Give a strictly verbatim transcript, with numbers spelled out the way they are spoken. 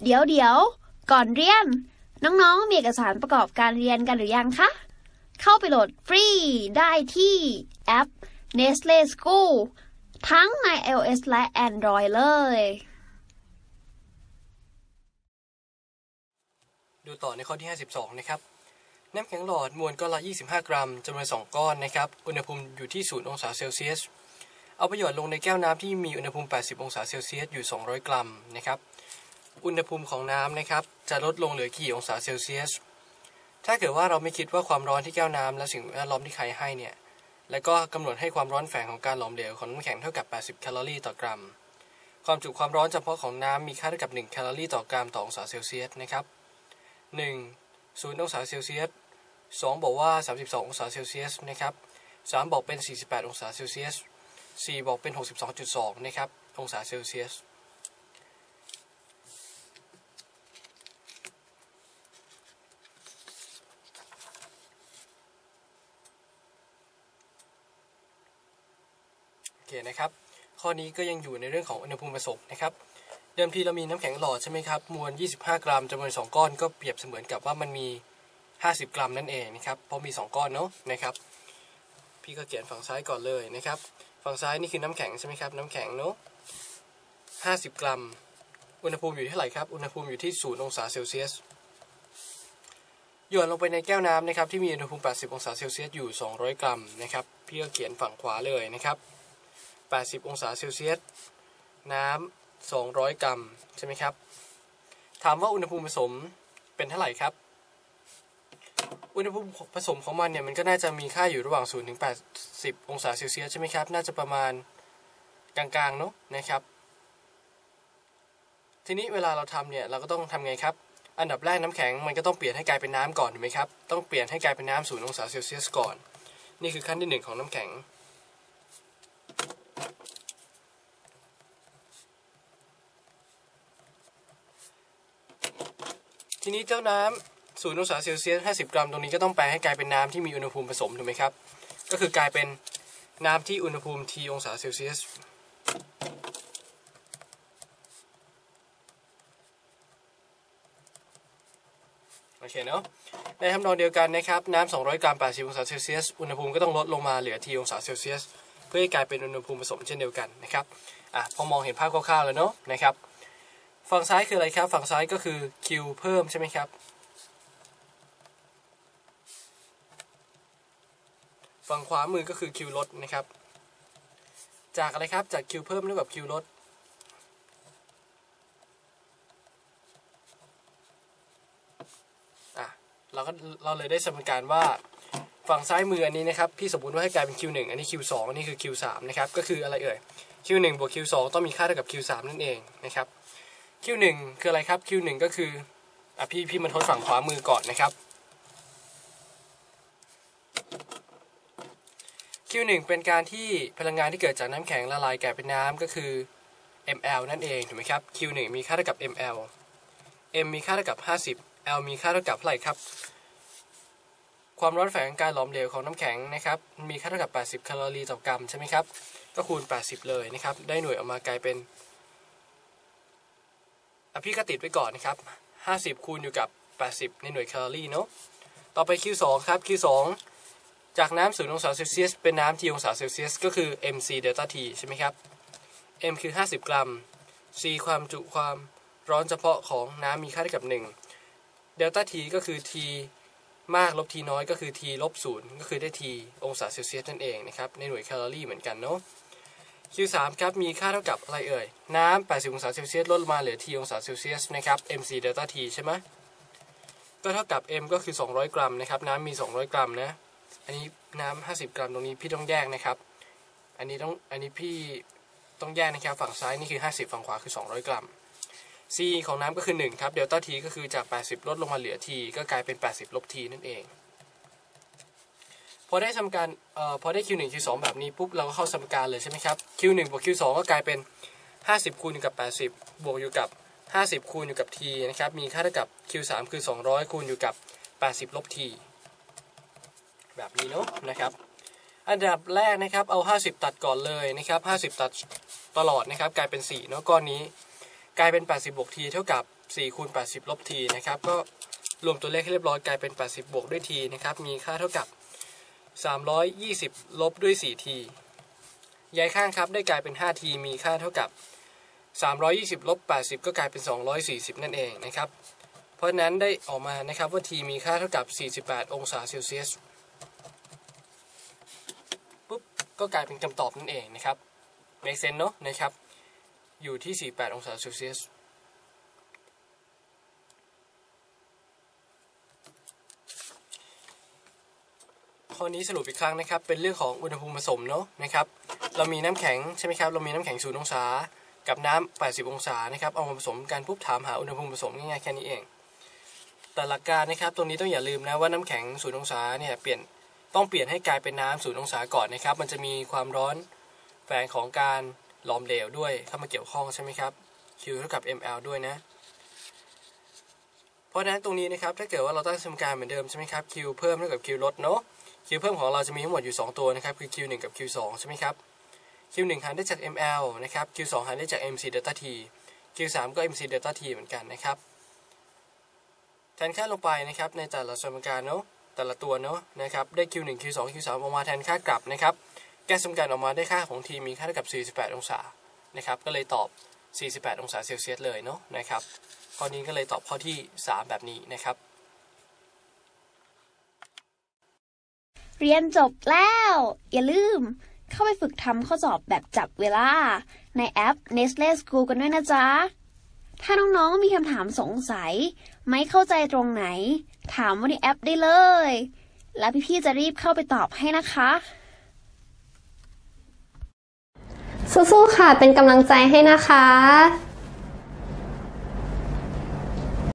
เดี๋ยวเดี๋ยวก่อนเรียนน้องๆมีเอกสารประกอบการเรียนกันหรือยังคะเข้าไปโหลดฟรีได้ที่แอป Nestle School ทั้งใน iOS และ Android เลยดูต่อในข้อที่ห้าสิบสองนะครับน้ำแข็งหลอดมวลก้อนละยี่สิบห้ากรัมจำนวนสองก้อนนะครับอุณหภูมิอยู่ที่ศูนย์องศาเซลเซียสเอาไปหยอดลงในแก้วน้ำที่มีอุณหภูมิแปดสิบองศาเซลเซียสอยู่สองร้อยกรัมนะครับอุณหภูมิของน้ำนะครับจะลดลงเหลือกี่องศาเซลเซียสถ้าเกิดว่าเราไม่คิดว่าความร้อนที่แก้วน้ำและสิ่งแวดล้อมที่ใครให้เนี่ยแล้วก็กำหนดให้ความร้อนแฝงของการหลอมเหลวของน้ำแข็งเท่ากับแปดสิบแคลอรี่ต่อกรัมความจุความร้อนเฉพาะของน้ำมีค่าเท่ากับหนึ่งแคลอรี่ต่อกรัมต่อองศาเซลเซียสนะครับหนึ่ง ศูนย์องศาเซลเซียสสองบอกว่าสามสิบสององศาเซลเซียสนะครับสามบอกเป็นสี่สิบแปดองศาเซลเซียสสี่บอกเป็น หกสิบสองจุดสอง นะครับองศาเซลเซียสโอเคนะครับข้อนี้ก็ยังอยู่ในเรื่องของอุณหภูมิผสมนะครับเดิมทีเรามีน้ำแข็งหลอดใช่ไหมครับมวลยี่สิบห้ากรัมจำนวนสองก้อนก็เปรียบเสมือนกับว่ามันมีห้าสิบกรัมนั่นเองนะครับเพราะมีสองก้อนเนาะนะครับพี่ก็เขียนฝั่งซ้ายก่อนเลยนะครับฝั่งซ้ายนี่คือน้ำแข็งใช่ไหมครับน้ำแข็งเนาะห้าสิบกรัมอุณหภูมิอยู่เท่าไหร่ครับอุณหภูมิอยู่ที่ศูนย์องศาเซลเซียสหยดลงไปในแก้วน้ำนะครับที่มีอุณหภูมิแปดสิบองศาเซลเซียสอยู่สองร้อยกรัมนะครับพี่ก็เขียนฝั่งขวาเลยนะครับแปดสิบองศาเซลเซียสน้ำสองร้อยกรัมใช่ไหมครับถามว่าอุณหภูมิผสมเป็นเท่าไหร่ครับอุณหภูมิผสมของมันเนี่ยมันก็น่าจะมีค่าอยู่ระหว่างศูนย์ถึงแปดสิบองศาเซลเซียสใช่ไหมครับน่าจะประมาณกลางๆเนาะนะครับทีนี้เวลาเราทำเนี่ยเราก็ต้องทำไงครับอันดับแรกน้ำแข็งมันก็ต้องเปลี่ยนให้กลายเป็นน้ำก่อนถูกไหมครับต้องเปลี่ยนให้กลายเป็นน้ำศูนย์องศาเซลเซียสก่อนนี่คือขั้นที่หนึ่งของน้ำแข็งทีนี้เจ้าน้ำศูนย์องศาเซลเซียสห้าสิบกรัมตรงนี้ก็ต้องแปลให้กลายเป็นน้ำที่มีอุณหภูมิผสมถูกไหมครับก็คือกลายเป็นน้ำที่อุณหภูมิ T องศาเซลเซียสโอเคเนาะในทำนองเดียวกันนะครับน้ำสองร้อยกรัมแปดสิบองศาเซลเซียสอุณหภูมิก็ต้องลดลงมาเหลือ T องศาเซลเซียสเพื่อให้กลายเป็นอุณหภูมิผสมเช่นเดียวกันนะครับอ่ะพอมองเห็นภาพคร่าวๆแล้วเนาะนะครับฝั่งซ้ายคืออะไรครับฝั่งซ้ายก็คือ Q เพิ่มใช่ไหมครับฝั่งขวามือก็คือ Q ลดนะครับจากอะไรครับจาก Q เพิ่มเท่ากับ Q ลดอ่ะเราก็เราเลยได้สมการว่าฝั่งซ้ายมืออันนี้นะครับพี่สมมุติว่าให้กลายเป็น Q หนึ่งอันนี้ Q สองอันนี้คือ Q สามนะครับก็คืออะไรเอ่ย Q หนึ่งบวก Q สองต้องมีค่าเท่ากับ Q สามนั่นเองนะครับ Q หนึ่งคืออะไรครับ Q หนึ่งก็คืออ่ะพี่พี่มาทดฝั่งขวามือก่อนนะครับ Q หนึ่งเป็นการที่พลังงานที่เกิดจากน้ำแข็งละลายกลายเป็นน้ำก็คือ ml นั่นเองถูกไหมครับ Q หนึ่งมีค่าเท่ากับ ml m มีค่าเท่ากับห้าสิบ l มีค่าเท่ากับเท่าไหร่ครับความร้อนแฝงการหลอมเหลวของน้ำแข็งนะครับมีค่าเท่ากับแปดสิบแคลอรี่ต่อกรัมใช่ไหมครับก็คูณแปดสิบเลยนะครับได้หน่วยออกมากลายเป็นอ่ะพี่ก็ติดไว้ก่อนนะครับห้าสิบคูณอยู่กับแปดสิบในหน่วยแคลอรี่เนาะต่อไป Q สองครับ Q สองจากน้ำศูนย์องศาเซลเซียสเป็นน้ำ T องศาเซลเซียสก็คือ mc เดลต้า T ใช่ไหมครับ m คือห้าสิบกรัม c ความจุความร้อนเฉพาะของน้ำมีค่าเท่ากับหนึ่งเดลต้า T ก็คือ T มากลบ T น้อยก็คือ T ลบศูนย์ก็คือได้ T องศาเซลเซียสนั่นเองนะครับในหน่วยแคลอรี่เหมือนกันเนาะ Q สามครับมีค่าเท่ากับอะไรเอ่ยน้ำแปดสิบองศาเซลเซียสลดลงมาเหลือ T องศาเซลเซียสนะครับ mc เดลต้า T ใช่ไหมก็เท่ากับ m ก็คือสองร้อยกรัมนะครับน้ำมีสองร้อยกรัมนะอันนี้น้ำห้าสิบกรัมตรงนี้พี่ต้องแยกนะครับอันนี้ต้องอันนี้พี่ต้องแยกนะครับฝั่งซ้ายนี่คือห้าสิบฝั่งขวาคือสองร้อยกรัม c ของน้ำก็คือหนึ่งครับเดลต้า T ก็คือจากแปดสิบลดลงมาเหลือ T ก็กลายเป็นแปดสิบลบ T นั่นเองพอได้ทำการเอ่อพอได้ Q หนึ่ง Q สองแบบนี้ปุ๊บเราก็เข้าสมการเลยใช่ไหมครับ Q หนึ่งบวก Q สองก็กลายเป็นห้าสิบคูณอยู่กับแปดสิบบวกอยู่กับห้าสิบคูณอยู่กับ T นะครับมีค่าเท่ากับ Q สามคือสองร้อยคูณอยู่กับแปดสิบลบ Tแบบนี้เนาะนะครับอันดับแรกนะครับเอาห้าสิบตัดก่อนเลยนะครับห้าสิบตัดตลอดนะครับกลายเป็นสี่เนาะก้อนนี้กลายเป็นแปดสิบบวก T เท่ากับสี่คูณแปดสิบลบ t นะครับก็รวมตัวเลขให้เรียบร้อยกลายเป็นแปดสิบบวกด้วย t นะครับมีค่าเท่ากับสามร้อยยี่สิบลบด้วย สี่ t ย้ายข้างครับได้กลายเป็น ห้า t มีค่าเท่ากับสามร้อยยี่สิบลบแปดสิบก็กลายเป็นสองร้อยสี่สิบนั่นเองนะครับเพราะฉะนั้นได้ออกมานะครับว่า t มีค่าเท่ากับสี่สิบแปดองศาเซลเซียสปุ๊บก็กลายเป็นคำตอบนั่นเองนะครับ make sense เนอะนะครับอยู่ที่สี่สิบแปดองศาเซลเซียสข้อนี้สรุปอีกครั้งนะครับเป็นเรื่องของอุณหภูมิผสมเนาะนะครับเรามีน้ำแข็งใช่ไหมครับเรามีน้ำแข็งศูนย์องศากับน้ำแปดสิบองศานะครับเอามาผสมกันปุ๊บถามหาอุณหภูมิผสมง่ายๆแค่นี้เองแต่หลักการนะครับตรงนี้ต้องอย่าลืมนะว่าน้ำแข็งศูนย์องศาเนี่ยเปลี่ยนต้องเปลี่ยนให้กลายเป็นน้ำศูนย์องศาก่อนนะครับมันจะมีความร้อนแฝงของการหลอมเหลวด้วยเข้ามาเกี่ยวข้องใช่ไหมครับ Q เท่ากับ มล ด้วยนะเพราะฉะนั้นตรงนี้นะครับถ้าเกิดว่าเราตั้งสมการเหมือนเดิมใช่ไหมครับ Q เพิ่มเท่ากับ Q ลดเนาะQ เพิ่มของเราจะมีทั้งหมดอยู่สองตัวนะครับคือ คิว หนึ่ง กับ คิว สอง ใช่ไหมครับ คิว หนึ่ง หารได้จาก มล นะครับ คิว สอง หารได้จาก mc delta t คิว สาม ก็ mc delta t เหมือนกันนะครับแทนค่าลงไปนะครับในแต่ละสมการเนาะแต่ละตัวเนาะนะครับได้ คิว หนึ่ง คิว สอง คิว สาม ออกมาแทนค่ากลับนะครับแก้สมการออกมาได้ค่าของ t มีค่าเท่ากับสี่สิบแปดองศานะครับก็เลยตอบสี่สิบแปดองศาเซลเซียสเลยเนาะนะครับข้อนี้ก็เลยตอบข้อที่สามแบบนี้นะครับเรียนจบแล้วอย่าลืมเข้าไปฝึกทำข้อสอบแบบจับเวลาในแอป Nestle School กันด้วยนะจ๊ะถ้าน้องๆมีคำถามสงสัยไม่เข้าใจตรงไหนถามว่าในแอปได้เลยแล้วพี่ๆจะรีบเข้าไปตอบให้นะคะสู้ๆค่ะเป็นกำลังใจให้นะคะ